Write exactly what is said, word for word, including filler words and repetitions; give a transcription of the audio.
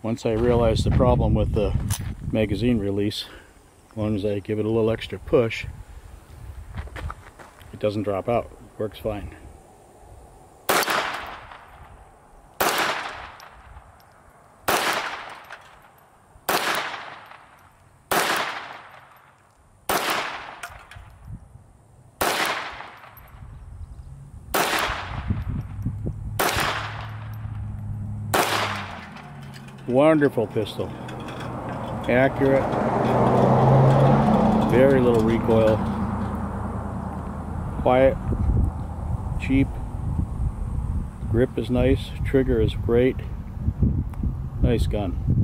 once I realized the problem with the magazine release, as long as I give it a little extra push, it doesn't drop out. It works fine. Wonderful pistol. Accurate. Very little recoil. Quiet. Cheap. Grip is nice. Trigger is great. Nice gun.